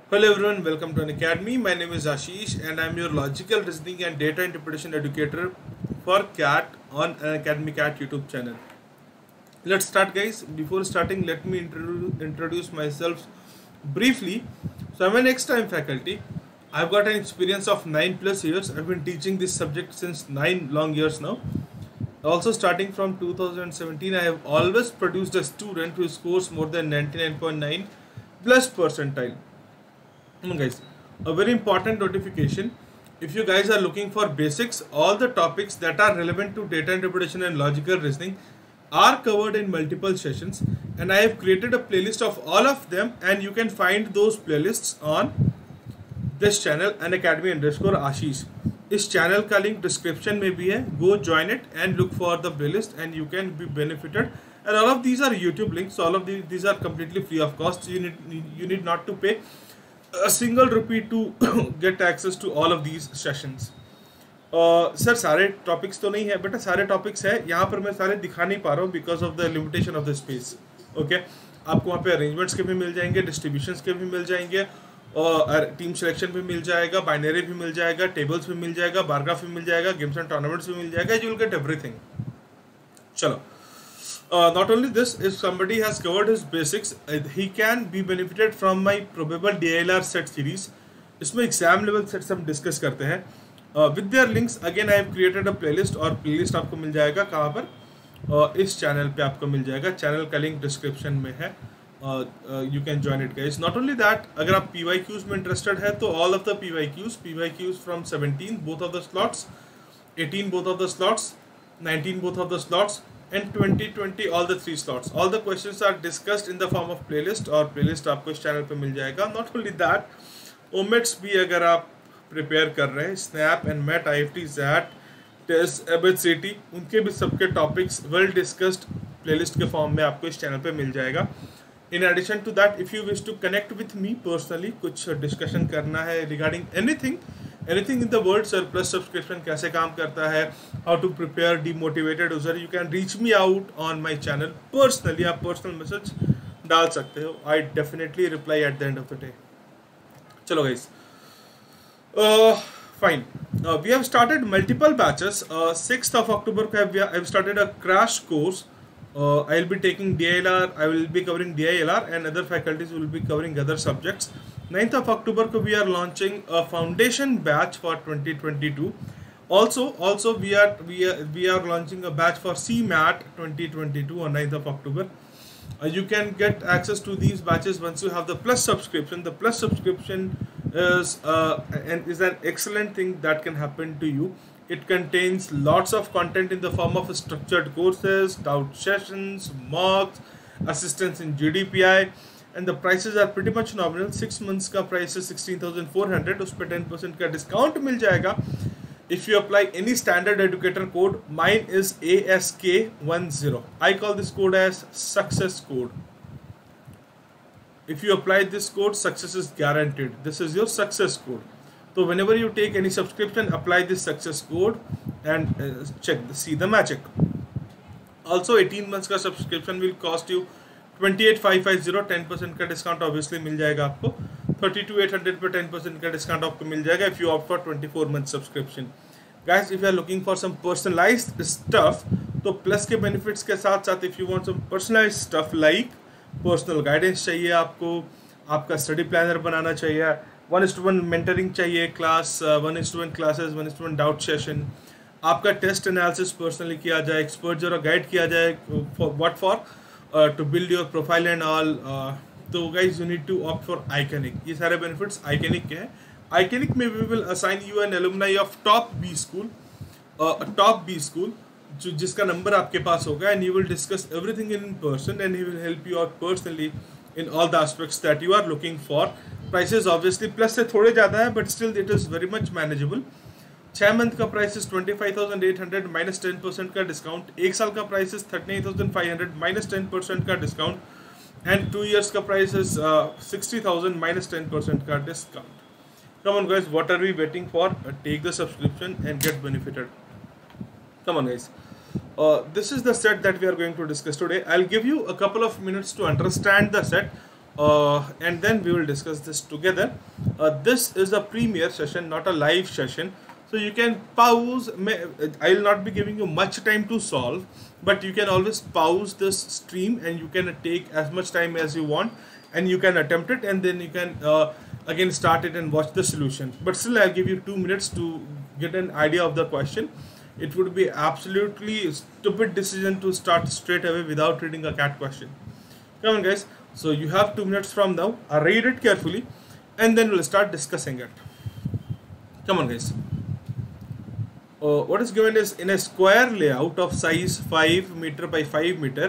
Hello everyone, welcome to an academy. My name is Ashish and I'm your logical reasoning and data interpretation educator for CAT on an Academy CAT YouTube channel. Let's start guys. Before starting, let me introduce myself briefly. So I'm an ex-time faculty. I've got an experience of 9+ years. I've been teaching this subject since 9 long years now. Also starting from 2017, I have always produced a student who scores more than 99.9 plus percentile. Guys, a very important notification. If you guys are looking for basics, all the topics that are relevant to data interpretation and logical reasoning are covered in multiple sessions, and I have created a playlist of all of them, and you can find those playlists on this channel Unacademy_Ashish. इस channel का link description में भी है. Go join it and look for the playlist and you can be benefited. And all of these are YouTube links. So all of these are completely free of cost. You need not to pay a single rupee to get access to all of these sessions. Sir सारे topics तो नहीं है बेटा, सारे topics है यहाँ पर. मैं सारे दिखा नहीं पा रहा हूँ because of the limitation of the space. Okay, आपको वहाँ पे अरेंजमेंट्स के भी मिल जाएंगे, डिस्ट्रीब्यूशंस के भी मिल जाएंगे, और टीम सिलेक्शन भी मिल जाएगा, बाइनरी भी मिल जाएगा, टेबल्स भी मिल जाएगा, बारग्राफ भी मिल जाएगा, गेम्स एंड टूर्नामेंट्स भी मिल जाएगा. You will get everything. चलो, not only this, if somebody has covered his basics, he can be benefited from my probable DLR set series. इसमें एग्जाम लेवल सेट्स हम डिस्कस करते हैं with their links. Again I have created a playlist, और playlist आपको मिल जाएगा कहाँ पर? इस चैनल पे आपको मिल जाएगा. चैनल का लिंक डिस्क्रिप्शन में है. You can join it guys. Not only that, अगर आप PYQs में इंटरेस्टेड है तो all of the PYQs from 17 both of the slots, 18 both of the slots, 19 both of the slots, and 2020 all the 3 slots. All the questions are discussed in the form of playlist, और playlist आपको इस channel पे मिल जाएगा. Not only that, OMETs भी अगर आप prepare कर रहे हैं, SNAP and MET, IFT, ZAT, TEST, ABCT, उनके भी सबके टॉपिक्स वेल डिस्कस्ड प्लेलिस्ट के फॉर्म में आपको इस चैनल पे मिल जाएगा. In addition to that, if you wish to connect with me personally, कुछ डिस्कशन करना है regarding anything in the world, surplus subscription कैसे काम करता है, how to prepare demotivated user, you can reach me out on my channel personally. आप personal message डाल सकते हो. I definitely reply at the end of the day. चलो guys, fine. We have started multiple batches. 6th of October I have started a crash course. I will be taking DILR, I will be covering DILR, and other faculties will be covering other subjects. 9th of October we are launching a foundation batch for 2022. Also we are launching a batch for CMAT 2022 on 9th of October. You can get access to these batches once you have the Plus subscription. The Plus subscription is an excellent thing that can happen to you. It contains lots of content in the form of structured courses, doubt sessions, mocks, assistance in GDPI, and the prices are pretty much nominal. 6 months का price is 16,400. उस पर 10% का discount मिल जाएगा. If you apply any standard educator code, mine is ASK10. I call this code as success code. If you apply this code, success is guaranteed. This is your success code. So whenever you take any subscription, apply this success code and see the magic. Also 18 months का subscription will cost you 28,550. 10% का discount obviously मिल जाएगा आपको. 32,800 पे 10% का discount आपको मिल जाएगा if you opt for 24 month subscription. Guys, if you are looking for some personalized stuff, तो plus के benefits के साथ साथ if you want some personalized stuff like personal guidance चाहिए आपको, आपका study planner बनाना चाहिए, 1:1 mentoring चाहिए, class 1:1 classes, 1:1 doubt session, आपका test analysis personally किया जाए, expert जरा guide किया जाए for to build your profile and all. तो guys, you need to opt for Iconic. ये सारे benefits Iconic के हैं. Iconic में we will assign you an alumni of top B school, जो जिसका नंबर आपके पास होगा, and you will discuss everything in person, and he will help you out personally in all the aspects that you are looking for. Prices obviously plus से थोड़े ज़्यादा है, but still it is very much manageable. 6 month का price is 25,800 minus 10% का discount. 1 साल का price is 38,500 minus 10% का discount. And 2 years का प्राइस इज 60,000 माइनस 10% का discount. Come on guys, what are we waiting for? Take the subscription and get benefited. Come on guys. This is the set that we are going to discuss today. I'll give you a couple of minutes to understand the set. and then we will discuss this together. This is a premiere session, not a live session, so you can pause. I will not be giving you much time to solve, but you can always pause this stream and you can take as much time as you want, and you can attempt it, and then you can again start it and watch the solution. But still, I'll give you 2 minutes to get an idea of the question. It would be absolutely stupid decision to start straight away without reading a CAT question. Come on guys, so you have 2 minutes from now. Read it carefully and then we'll start discussing it. Come on guys. What is given is, in a square layout of size 5 meter by 5 meter,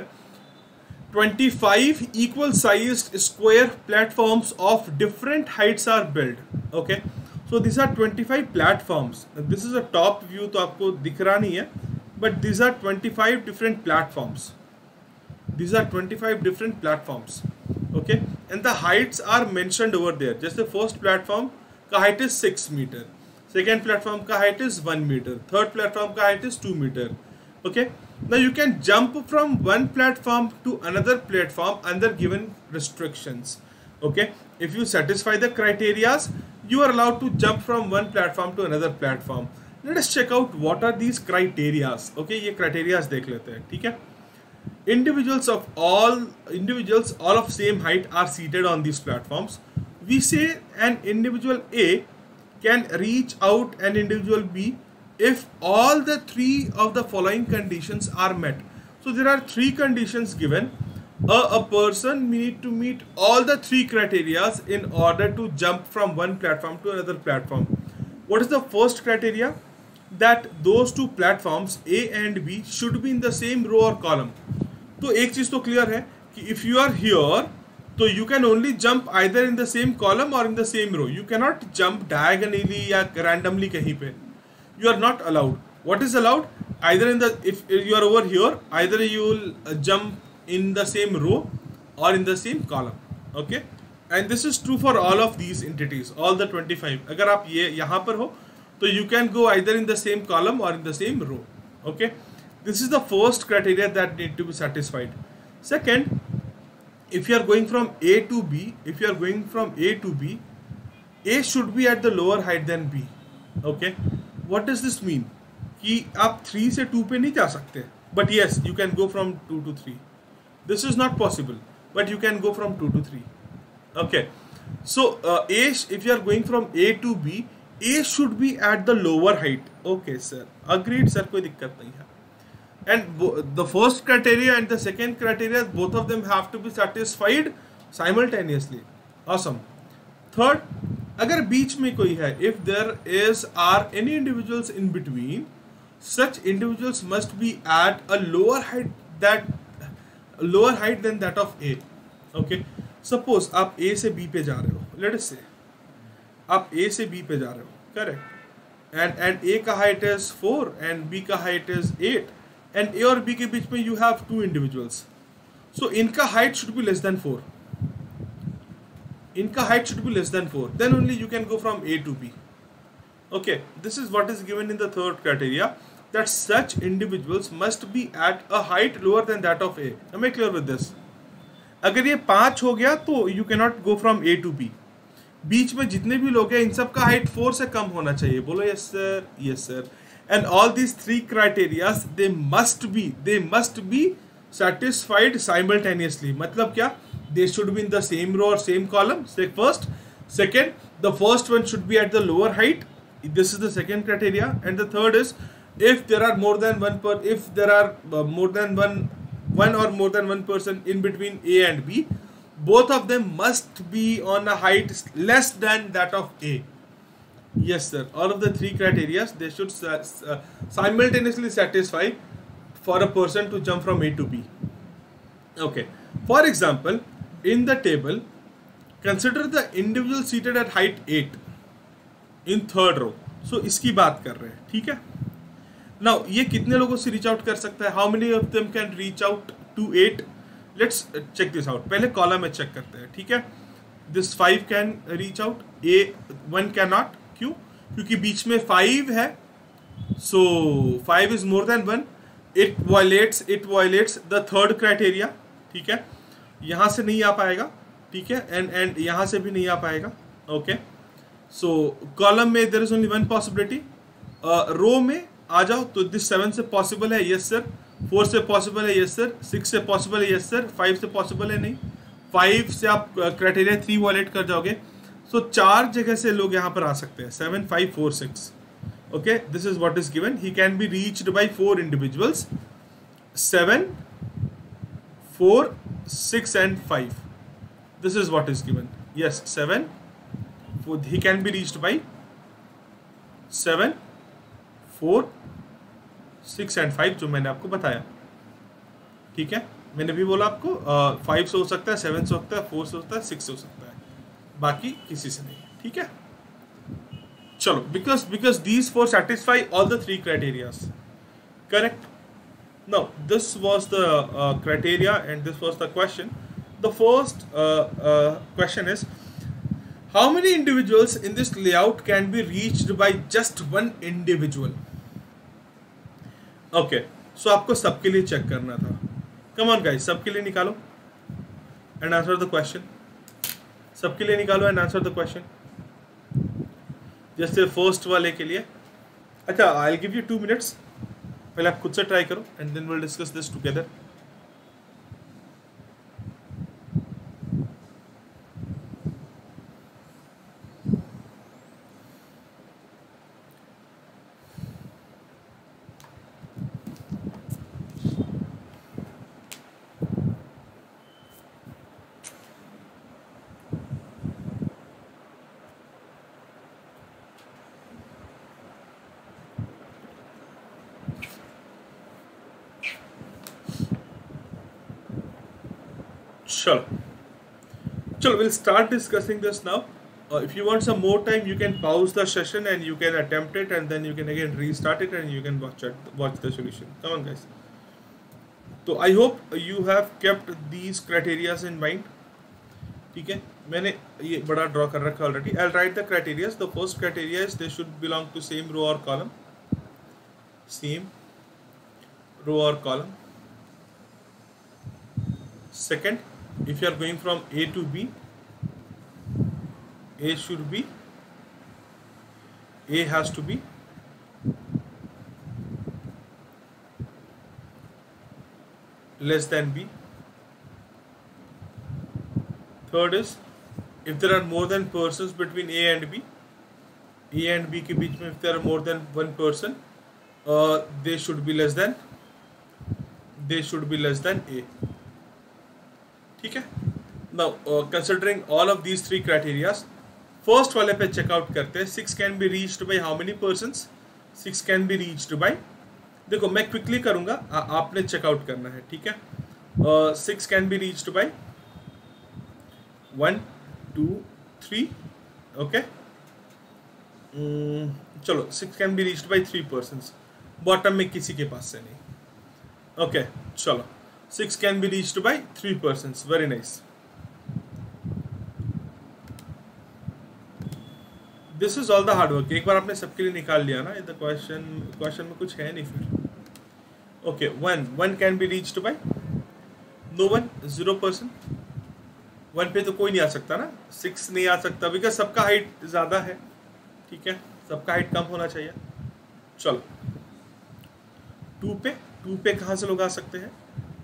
25 equal sized square platforms of different heights are built. Okay, so these are 25 platforms. This is a top view, तो आपको दिख रहा नहीं है, but these are 25 different platforms. These are 25 different platforms. Okay, and the heights are mentioned over there. Just the first platform का height is 6 meter, second platform का height is 1 meter, third platform का height is 2 meter. Okay, now you can jump from one platform to another platform under given restrictions. Okay, if you satisfy the criteria, you are allowed to jump from one platform to another platform. Let us check out what are these criteria. Okay, ये criteria देख लेते हैं, ठीक है. Individuals all of same height are seated on these platforms. We say an individual A can reach out an individual B if all the three of the following conditions are met. So there are three conditions given. A person need to meet all the three criteria in order to jump from one platform to another platform. What is the first criteria? That those two platforms A and B should be in the same row or column. तो एक चीज तो clear है कि if you are here, तो you can only jump either in the same column or in the same row. You cannot jump diagonally या randomly कहीं पे. You are not allowed. What is allowed? Either in the, if you are over here, either you will jump in the same row or in the same column. Okay, and this is true for all of these entities, all the 25. अगर आप ये यहाँ पर हो, तो you can go either in the same column or in the same row. Okay, this is the first criteria that need to be satisfied. Second, if you are going from A to B, A should be at the lower height than B. Okay, what does this mean? कि आप 3 से 2 पे नहीं जा सकते, but yes, you can go from 2 to 3. This is not possible, but you can go from 2 to 3. Okay, so if you are going from A to B, A should be at the lower height. Okay sir, agreed sir, कोई दिक्कत नहीं है. And the first criteria and the second criteria, both of them have to be satisfied simultaneously. Awesome. Third, अगर बीच में कोई है, if there are any individuals in between, such individuals must be at a lower height than that of A. Okay, suppose आप A से B पे जा रहे हो, let us say आप A से B पे जा रहे हो, correct, and A का height is 4 and B का height is 8, and A और B के बीच में you have two individuals, so इनका height should be less than 4. Then only you can go from A to B. Okay, this is what is given in the third criteria, that such individuals must be at a height lower than that of A. Am I clear with this? अगर ये 5 हो गया तो you cannot go from A to B. बीच में जितने भी लोग हैं इन सब का हाइट 4 से कम होना चाहिए. बोलो yes sir. And all these three criteria they must be satisfied simultaneously. मतलब क्या? They should be in the same row or same column. First, second, the first one should be at the lower height. This is the second criteria, and the third is if there are more than one person in between A and B, both of them must be on a height less than that of A. Yes sir, all of the three criteria they should simultaneously satisfy for a person to jump from A to B. Okay, for example, in the table, consider the individual seated at height 8 in third row. So इसकी बात कर रहे हैं, ठीक है. Now ये कितने लोगों से reach out कर सकता है? How many of them can reach out to 8? Let's check this out. पहले कॉलम में चेक करते हैं, ठीक है. This 5 can reach out, A1 cannot. क्यों? क्योंकि बीच में 5 है, so 5 is more than 1. It violates the third criteria, ठीक है. यहाँ से नहीं आ पाएगा, ठीक है, एंड यहाँ से भी नहीं आ पाएगा। ओके, सो कॉलम में there is only one possibility, row में आ जाओ तो दिस 7 से पॉसिबल है, यस सर, 4 से पॉसिबल है, यस सर, 6 से पॉसिबल है, यस सर, 5 से पॉसिबल है, नहीं, 5 से आप क्राइटेरिया 3 वॉलेट कर जाओगे। सो 4 जगह से लोग यहाँ पर आ सकते हैं, 7, 5, 4, 6। Okay, this is what is given, he can be reached by 4 individuals, 7, 4, 6 and 5. This is what is given. Yes, 7. He can be reached by 7, 4, 6 and 5, जो मैंने आपको बताया। ठीक है, मैंने भी बोला आपको 5 से हो सकता है, 7 से हो सकता है, 4 से हो सकता है, 6 से हो सकता है, बाकी किसी से नहीं। ठीक है, चलो, because these 4 satisfy all the 3 criterias, correct? Now this was the criteria and this was the question. The first question is, how many individuals in this layout can be reached by just one individual? Okay, so आपको सबके लिए check करना था। Come on guys, सबके लिए निकालो and answer the question. सबके लिए निकालो and answer the question. जैसे फर्स्ट वाले के लिए, अच्छा, I'll give you 2 minutes, पहले आप खुद से ट्राई करो and then will discuss this together. Chalo, we'll start discussing this now. If you want some more time, you can pause the session and you can attempt it, and then you can again restart it and you can watch the solution. Come on guys. So I hope you have kept these criteria in mind. ठीक है, मैंने ये बड़ा draw कर रखा already. I'll write the criteria. The first criteria is they should belong to same row or column. Same row or column. Second, if you are going from A to B, A has to be less than B. Third is, if there are more than persons between A and B के बीच में if there are more than one person, they should be less than A. ठीक है, now considering all of these 3 criteria, first वाले पे checkout करते हैं। 6 can be reached by how many persons? 6 can be reached by, देखो मैं quickly करूंगा, आपने चेकआउट करना है। ठीक है, 6 can be reached by 1, 2, 3. Okay, चलो 6 can be reached by 3 persons, bottom में किसी के पास से नहीं। ओके, चलो 6 can be reached by 3 persons. Very nice. This is all the hard work. एक बार आपने सबके लिए निकाल लिया ना, the question में कुछ है नहीं फिर। Okay, 1 can be reached by no one, 0 person. 1 पे तो कोई नहीं आ सकता ना, 6 नहीं आ सकता बिकॉज सबका हाइट ज़्यादा है। ठीक है, सबका हाइट कम होना चाहिए। चलो 2 पे कहाँ से लोग आ सकते हैं?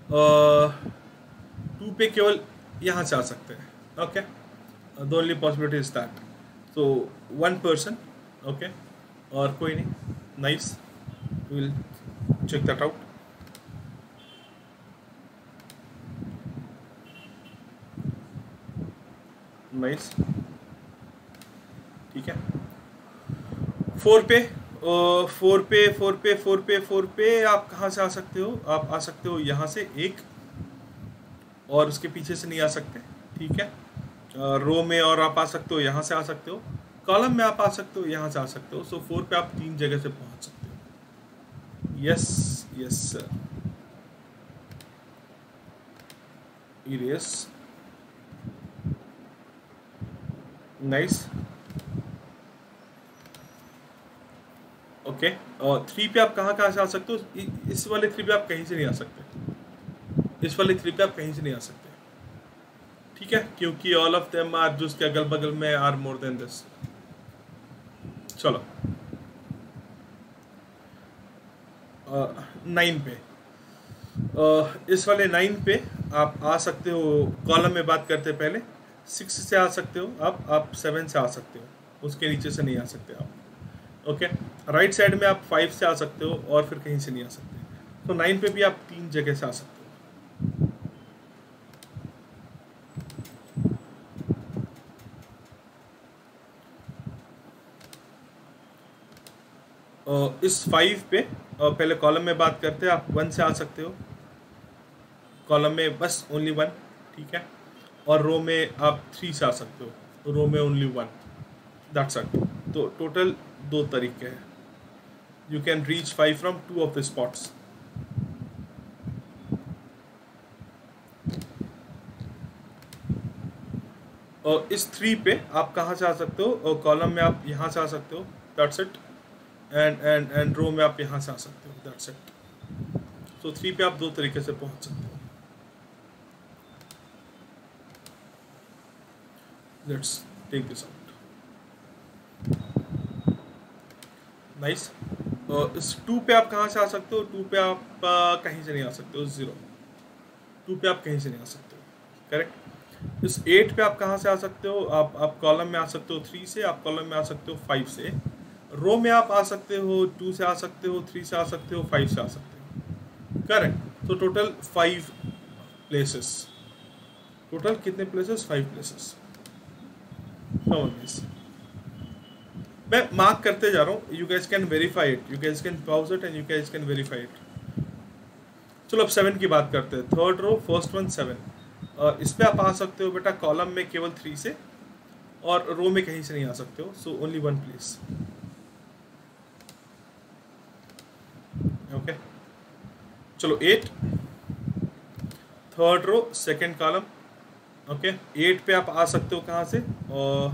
2 पे केवल यहाँ से आ सकते हैं। Okay, the only possibility is that. So 1 person, okay, और कोई नहीं। Nice, will check that out. Nice, ठीक है। 4 पे आप कहाँ से आ सकते हो? आप आ सकते हो यहाँ से एक, और उसके पीछे से नहीं आ सकते। ठीक है, रो में और आप आ सकते हो, यहाँ से आ सकते हो, कॉलम में आप आ सकते हो, यहाँ से आ सकते हो। सो 4 पे आप 3 जगह से पहुँच सकते हो। Yes sir, erase. Nice, okay. और 3 पे आप कहाँ से आ सकते हो? इस वाले 3 पे आप कहीं से नहीं आ सकते। इस वाले 3 पे आप कहीं से नहीं आ सकते। ठीक है, क्योंकि ऑल ऑफ देम आर जो उसके अगल बगल में आर मोर देन दिस। चलो 9 पे, इस वाले 9 पे आप आ सकते हो, कॉलम में बात करते पहले 6 से आ सकते हो आप 7 से आ सकते हो, उसके नीचे से नहीं आ सकते आप। ओके, राइट साइड में आप 5 से आ सकते हो और फिर कहीं से नहीं आ सकते। तो 9 पे भी आप 3 जगह से आ सकते हो। इस 5 पे पहले कॉलम में बात करते हैं, आप 1 से आ सकते हो, कॉलम में बस ओनली 1, ठीक है, और रो में आप 3 से आ सकते हो, रो में ओनली 1, दैट्स इट। तो टोटल 2 तरीके हैं, you can reach 5 from 2 of the spots. और इस 3 पे आप कहाँ से आ सकते हो, और कॉलम में आप यहाँ से आ सकते हो, दैट्स इट, एंड रो में आप यहाँ से आ सकते हो, दैट्स इट। तो 3 पे आप 2 तरीके से पहुँच सकते हो। Let's take this out, nice. इस 2 पे आप कहाँ से आ सकते हो, 2 पे आप कहीं से नहीं आ सकते हो, 0। 2 पे आप कहीं से नहीं आ सकते हो, करेक्ट। इस 8 पे आप कहाँ से आ सकते हो, आप कॉलम में आ सकते हो 3 से, आप कॉलम में आ सकते हो 5 से, रो में आप आ सकते हो 2 से आ सकते हो, 3 से आ सकते हो, 5 से आ सकते हो, करेक्ट। तो टोटल 5 प्लेसेस, टोटल कितने प्लेसेस, 5 प्लेसेस। मैं मार्क करते जा रहा हूँ, you guys can verify it, you guys can pause it and you guys can verify it. चलो अब 7 की बात करते हैं, थर्ड रो फर्स्ट वन 7। इस पे आप आ सकते हो बेटा कॉलम में केवल 3 से, और रो में कहीं से नहीं आ सकते हो, सो ओनली 1 प्लेस। ओके, चलो 8, third row second column. Okay, 8 पे आप आ सकते हो कहाँ से, और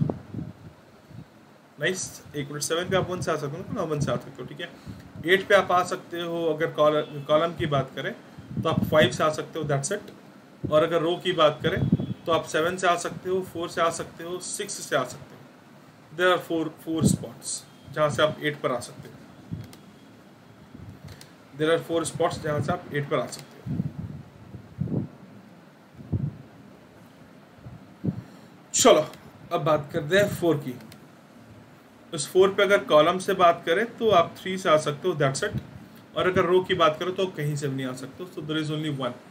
नाइस, 1 मिनट, 7 पे आप 1 से आ सकते हो ना, 1 से आ सकते हो, ठीक है। 8 पे आप आ सकते हो, अगर कॉलम की बात करें तो आप 5 से आ सकते हो, दैट्स इट। और अगर रो की बात करें तो आप 7 से आ सकते हो, 4 से आ सकते हो, 6 से आ सकते हो। देयर आर 4 स्पॉट्स जहाँ से आप 8 पर आ सकते हो, देयर आर 4 स्पॉट्स जहाँ से आप 8 पर आ सकते हो। चलो अब बात करते हैं 4 की। उस 4 पे अगर कॉलम से बात करें तो आप 3 से आ सकते हो, दैट्स इट। और अगर रो की बात करें तो कहीं से भी नहीं आ सकते हो, so there is only 1।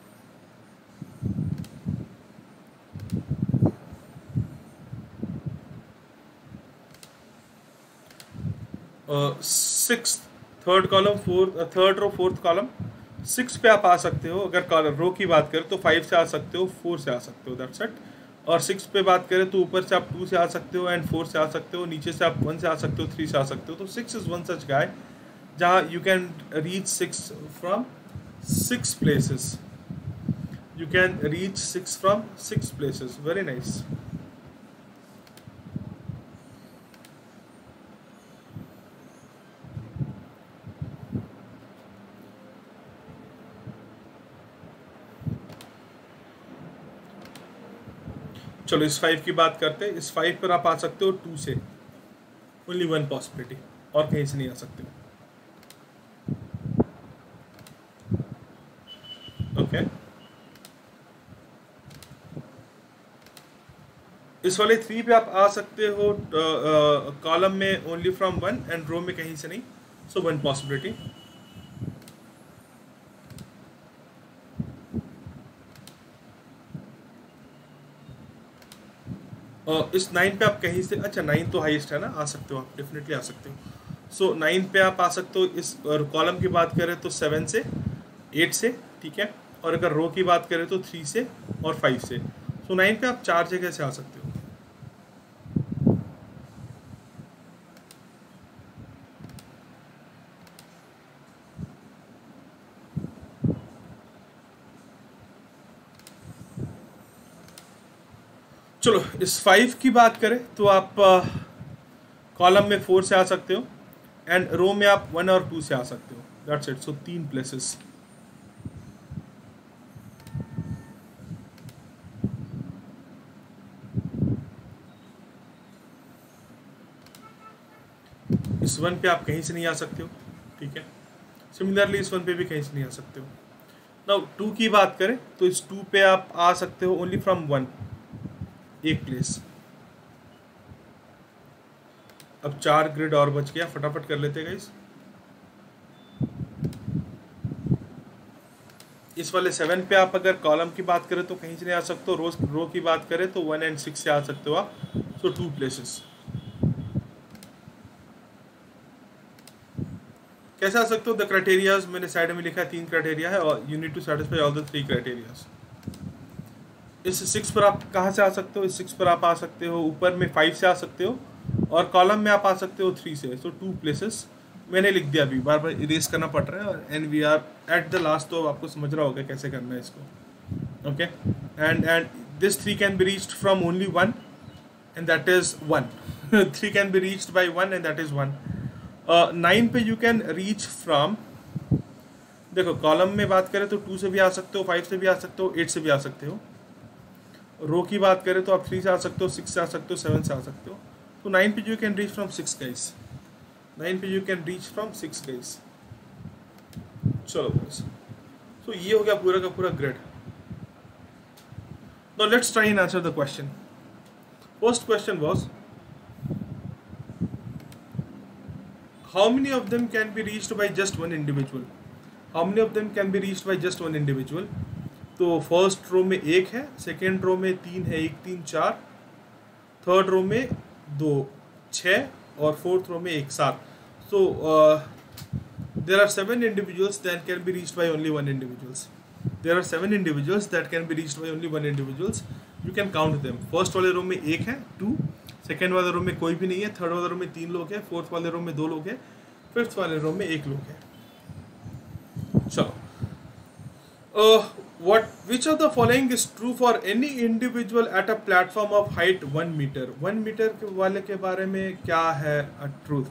Six, third column, third row fourth column, 6 पे आप आ सकते हो। अगर रो की बात करें तो 5 से आ सकते हो, 4 से आ सकते हो, दैट्स इट। और 6 पे बात करें तो ऊपर से आप 2 से आ सकते हो एंड 4 से आ सकते हो, नीचे से आप 1 से आ सकते हो, 3 से आ सकते हो। तो 6 इज वन सच गाय जहाँ you can reach 6 from 6 places, you can reach 6 from 6 places, very nice. चलो इस 5 की बात करते हैं। इस 5 पर आप आ सकते हो 2 से, ओनली 1 पॉसिबिलिटी, और कहीं से नहीं आ सकते हो। ओके, इस वाले 3 पे आप आ सकते हो कॉलम में ओनली फ्रॉम 1 एंड रो में कहीं से नहीं, सो 1 पॉसिबिलिटी। इस 9 पे आप कहीं से, अच्छा 9 तो हाईएस्ट है ना, आ सकते हो आप, डेफिनेटली आ सकते हो। सो 9 पे आप आ सकते हो। इस कॉलम की बात करें तो 7 से, 8 से, ठीक है। और अगर रो की बात करें तो 3 से और 5 से। सो 9 पे आप 4 जगह से आ सकते हो। चलो इस 5 की बात करें तो आप कॉलम में 4 से आ सकते हो एंड रो में आप 1 और 2 से आ सकते हो, दैट्स इट। So 3 places. इस 1 पे आप कहीं से नहीं आ सकते हो, ठीक है। सिमिलरली इस 1 पे भी कहीं से नहीं आ सकते हो। नाउ 2 की बात करें तो इस 2 पे आप आ सकते हो ओनली फ्रॉम 1, एक प्लेस। अब 4 ग्रिड और बच गया, फटाफट कर लेते हैं गाइस। इस वाले 7 पे आप अगर कॉलम की बात करें तो कहीं से नहीं आ सकते हो, रो की बात करें तो 1 और 6 से आ सकते हो आप, सो 2 प्लेसेस। कैसे आ सकते हो? द क्राइटेरियाज मैंने साइड में लिखा है, 3 क्राइटेरिया है और you need to satisfy all the 3 criterias. इस 6 पर आप कहाँ से आ सकते हो? इस 6 पर आप आ सकते हो ऊपर में 5 से आ सकते हो, और कॉलम में आप आ सकते हो 3 से, सो 2 प्लेसेस मैंने लिख दिया। अभी बार बार इरेज करना पड़ रहा है, और and we are at the last, तो आपको समझ रहा होगा कैसे करना है इसको, okay. And this 3 can be reached from only 1 and that is 1 3 can be reached by 1 and that is 1। 9 पे यू कैन रीच फ्रॉम, देखो कॉलम में बात करें तो 2 से भी आ सकते हो, 5 से भी आ सकते हो, 8 से भी आ सकते हो। रो की बात करें तो आप 3 से आ सकते हो, 6 से आ सकते हो, 7 से आ सकते हो। तो 9 पे you can reach from 6 guys, 9 पे you can reach from 6 guys. चलो गाइस, तो ये हो गया पूरा का पूरा grid. Now let's try and answer the question. First question was how many of them can be reached by just one individual? How many of them can be reached by just one individual? तो first row में 1 है, second row में 3 है, 1 3 4, third row में 2 6 और fourth row में 1 7। So there are 7 individuals that can be reached by only one individuals. There are 7 individuals that can be reached by only one individuals. You can count them. First वाले row में 1 है 2, second वाले room में कोई भी नहीं है, third वाले रूम में 3 लोग हैं, फोर्थ वाले रूम में 2 लोग हैं, फिफ्थ वाले रूम में 1 लोग है। चलो, which of the following is true for any individual at a platform of height 1 meter? 1 meter के वाले के बारे में क्या है ट्रूथ?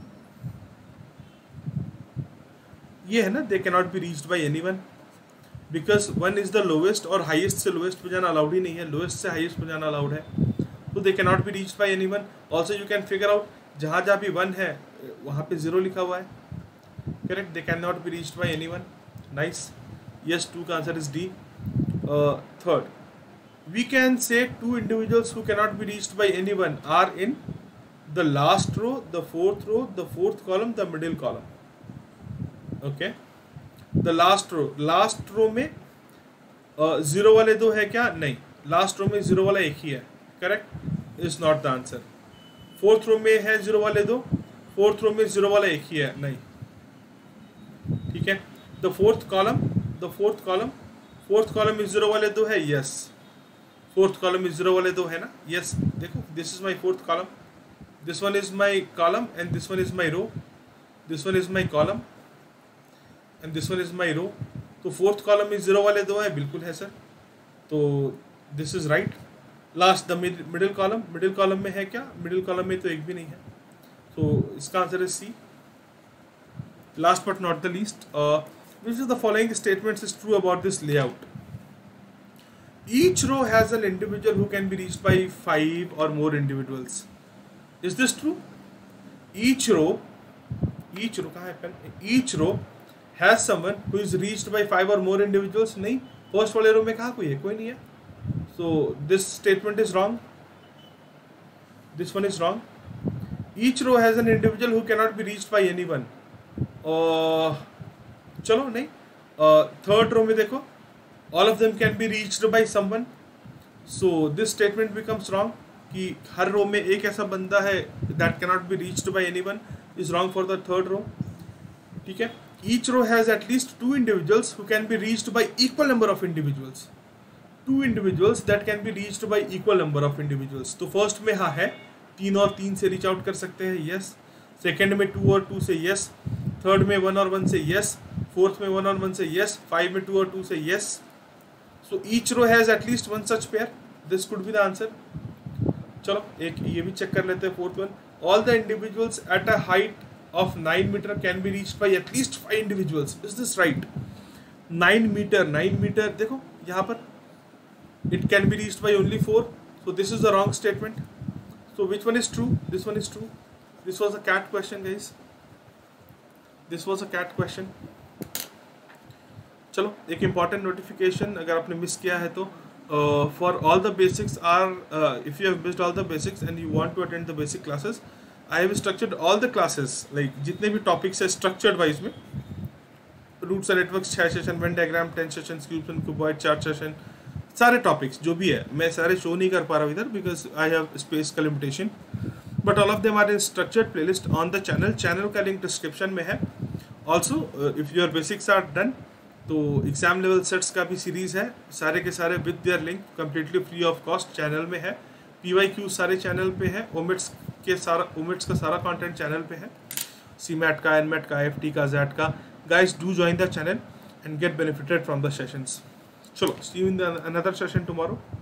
ये है ना, they cannot be reached by anyone because 1 is the lowest और highest से lowest पे जाना अलाउड ही नहीं है, lowest से highest पे जाना अलाउड है। तो they can not be reached by anyone. Also you can figure out, जहाँ जहाँ भी 1 है वहाँ पे 0 लिखा हुआ है, correct. They can not be reached by anyone, nice. Yes, 2 का answer is D. Third, we can say 2 individuals who can not be reached by anyone are in the last row, the fourth row, the fourth column, the middle column, okay. The last row में 0 वाले 2 है क्या? नहीं, last row में 0 वाला 1 ही है, correct, is not the answer. Fourth row में है 0 वाले 2, फोर्थ रो में 0 वाला 1 ही है, नहीं, ठीक है। द फोर्थ कॉलम में 0 वाले 2 है, यस। फोर्थ कॉलम में 0 वाले 2 है ना, यस। देखो, this is my fourth column, this one is my column and this one is my row, this one is my column and this one is my row. तो fourth column में 0 वाले 2 है, बिल्कुल है सर, तो this is right. Last the middle column में है क्या? मिडिल कॉलम में तो एक भी नहीं है, तो इसका आंसर है C. Last but not the least, which is the following statements is true about this layout? Each row has an individual who can be reached by 5 और more individuals. Is this true? Each row कहाँ है pen? Each row has someone who is reached by 5 और more individuals. नहीं, first वाले row में कहाँ कोई है? कोई नहीं है, so this statement is wrong, this one is wrong. Each row has an individual who cannot be reached by anyone. चलो नहीं, थर्ड रो में देखो, all of them can be reached by someone, so this statement becomes wrong कि हर रो में एक ऐसा बंदा है that cannot be reached by anyone is wrong for the third row, ठीक है। Each row has at least 2 individuals who can be reached by equal number of individuals. 2 individuals that can be reached by equal number of individuals. तो first में हाँ है, 3 और 3 से reach out कर सकते हैं, यस। सेकेंड में 2 और 2 से, यस। थर्ड में 1 और 1 से, यस। फोर्थ में 1 और 1 से, यस। 5 में 2 और 2 से, यस। So each row has at least 1 such pair, this could be the answer. चलो एक ये भी चेक कर लेते हैं, fourth one. All the individuals at a height of 9 meter can be reached by at least 5 individuals. Is this right? 9 meter देखो यहाँ पर it can be reached by only 4, so this is the wrong statement. So which one is true? This one is true. This was a cat question, guys. This was a cat question. चलो एक important notification अगर आपने miss किया है तो for all the basics are if you have missed all the basics and you want to attend the basic classes, I have structured all the classes like जितने भी topics है structured wise में, roots and networks 6 session, Venn diagram 10 session, cubes and cuboid 4 session, सारे topics जो भी है मैं सारे शो नहीं कर पा रहा हूँ इधर बिकॉज आई हैव स्पेस का limitation, but all of them are in structured playlist on the channel. Channel का लिंक डिस्क्रिप्शन में है. Also if your basics are done तो एग्जाम लेवल सेट्स का भी सीरीज़ है, सारे के सारे with their link completely free of cost channel में है. PYQ सारे चैनल पे है, ओमिट्स का सारा कंटेंट चैनल पे है, CMAT का, NMAT का, FT का, ZAT का. Guys do join the channel and get benefited from the sessions. चलो, see you in the another session tomorrow.